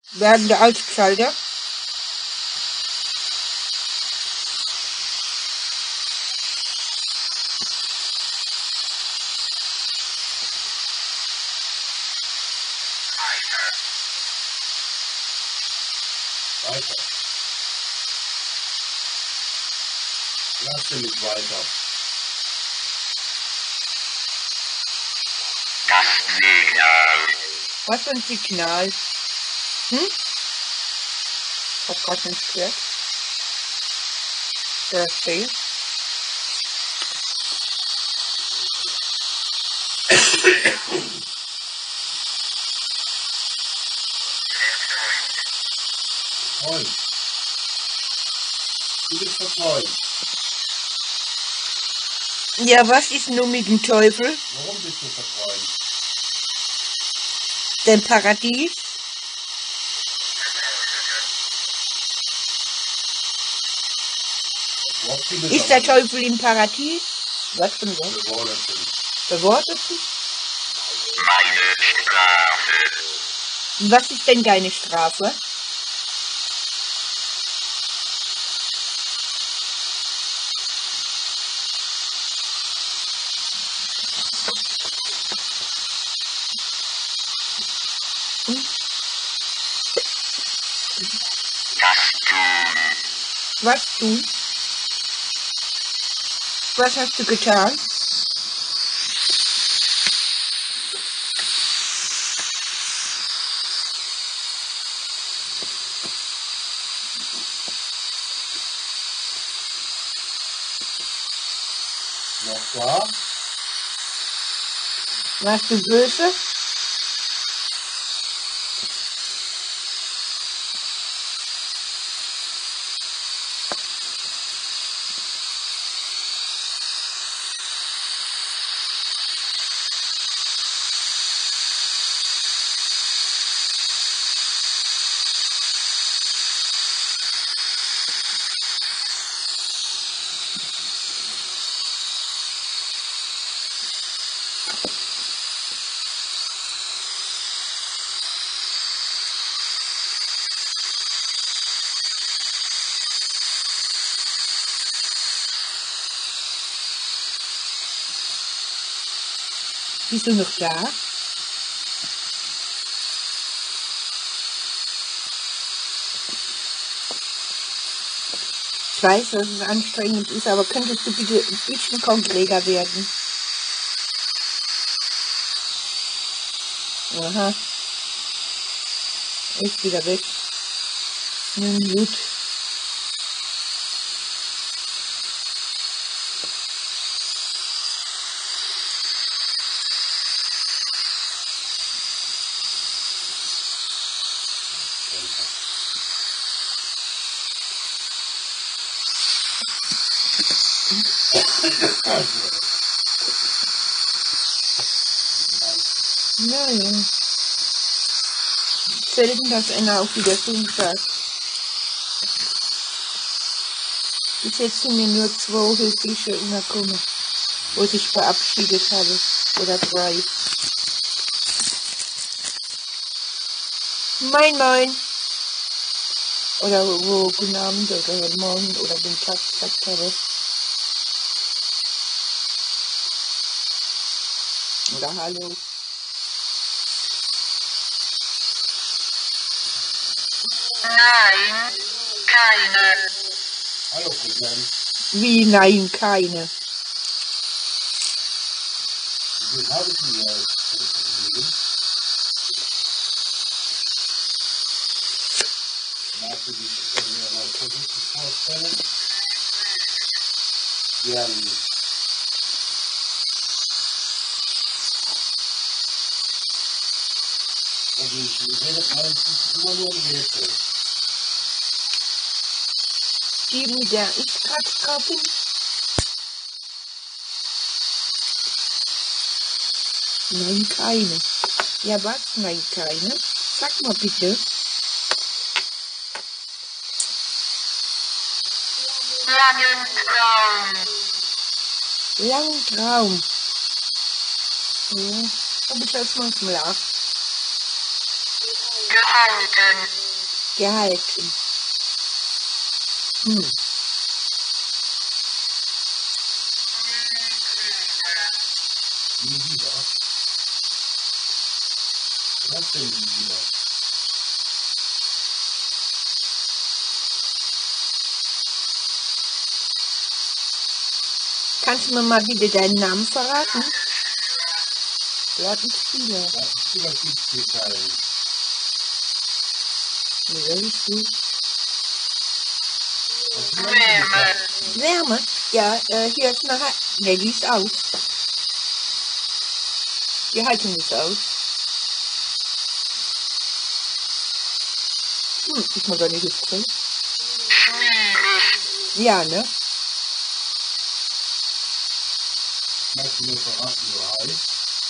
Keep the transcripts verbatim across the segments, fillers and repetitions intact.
Werden der Ausschalter. Weiter. Lass den nicht weiter. Das Signal. Was für ein Signal? Hm? Ich hab grad nicht gehört. Der steht. Freund. Du bist verträumt. Ja, was ist nun mit dem Teufel? Warum bist du verträumt? Denn Paradies? Ist der Teufel im Paradies? Was für ein Wort? Beworderten. Beworderten? Meine Strafe. Was ist denn deine Strafe? Hm? Das Tun. Was tun? Was hast du getan? Noch da? Warst du böse? Bist du noch da? Ich weiß, dass es anstrengend ist, aber könntest du bitte ein bisschen konkreter werden? Aha. Ist wieder weg. Nun gut. Ja, ja. Selten, dass einer auch wieder so sagt. Bis jetzt sind mir nur zwei höfliche untergekommen, wo sich verabschiedet habe. Oder drei. Moin, moin. Oder wo guten Abend oder morgen oder guten Tag gesagt habe. Oder hallo. Nein, keine. Hallo, Cousin. Wie, nein, keine. Wie habe ich mir das Vergnügen? Magst du dich mir mal versuchen vorstellen? Gern nicht. Also ich rede meistens immer nur um Rätsel. Die, mit der ich gerade drauf bin. Nein, keine. Ja, was? Nein, keine. Sag mal bitte. Langen Traum. Langen Traum. Ja, hab ich das manchmal auch. gehalten, gehalten. Hm. Nie wieder. Was denn nie wieder? Kannst du mir mal wieder deinen Namen verraten? Plattenspieler. Das ist über Kriegsdetails. Nee, das ist gut. Was meinst Wärme, du? Wärme? Ja, äh, hier ist eine... Ne, die ist aus. Die Heizung ist aus. Hm, ist mir gar nicht gefallen. schwierig, Ja, ne? Magst du mir verraten, wie du heißt?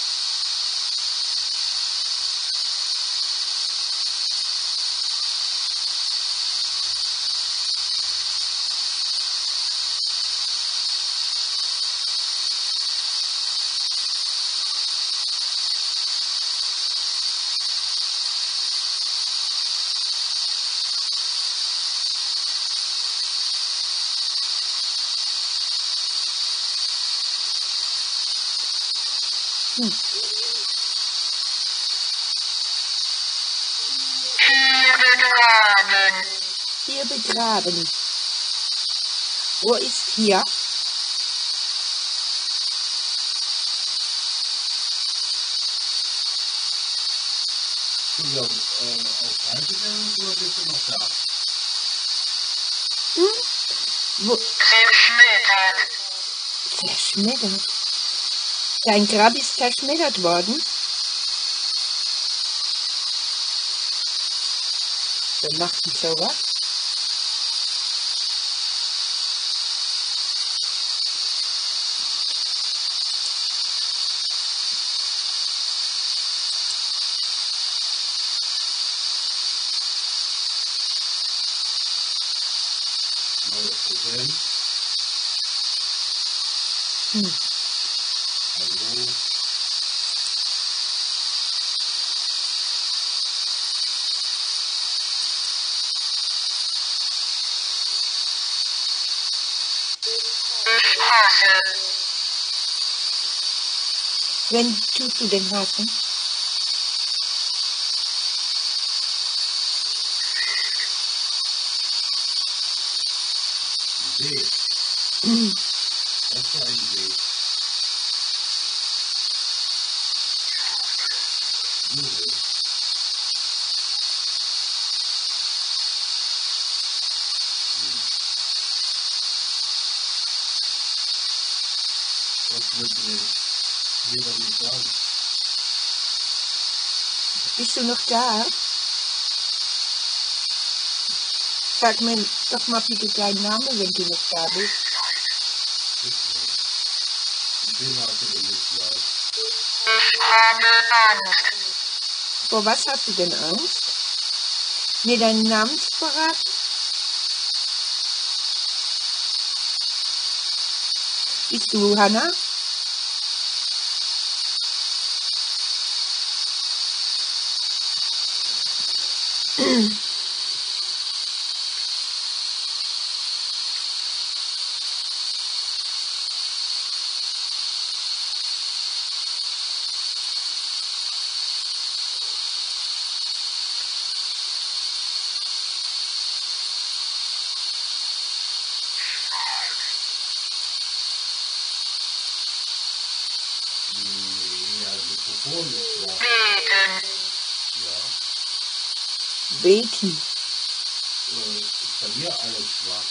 Hm. hier begraben, Hier begraben. Wo ist hier? Bist du auf, äh, auf Reise gegangen oder bist du noch da? Hm? Wo? zerschmettert, Zerschmettert. Dein Grab ist zerschmettert worden? Wer macht denn sowas? Neuer Präsident. Hm. Hallo. ich hasse, Wenn tust du den hassen? Weg. Hm. Was für ein Weg? Jubel. Was wird dir jeder nicht sagen? Bist du noch da? Sag mir doch mal bitte deinen Namen, wenn du noch da bist. Ich will mal für den Hilfsleid. ich habe Angst, Vor was hast du denn Angst? Mir deinen Namen zu verraten? Bist du Hanna? Nee, ja, das Mikrofon ist schwach. beten, Ja. Beten. Äh, ist bei mir alles schwach.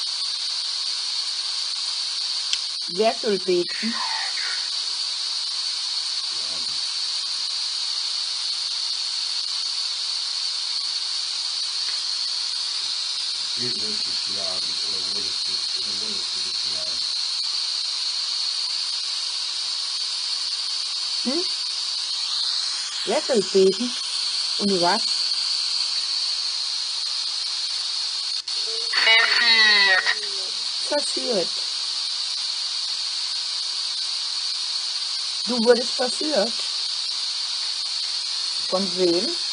Wer soll beten? Geht nicht geschlagen oder wurdest du, oder wurdest du geschlagen? Hm? Wer soll beten? Und was? verführt, Verführt. Du wurdest verführt. Von wem?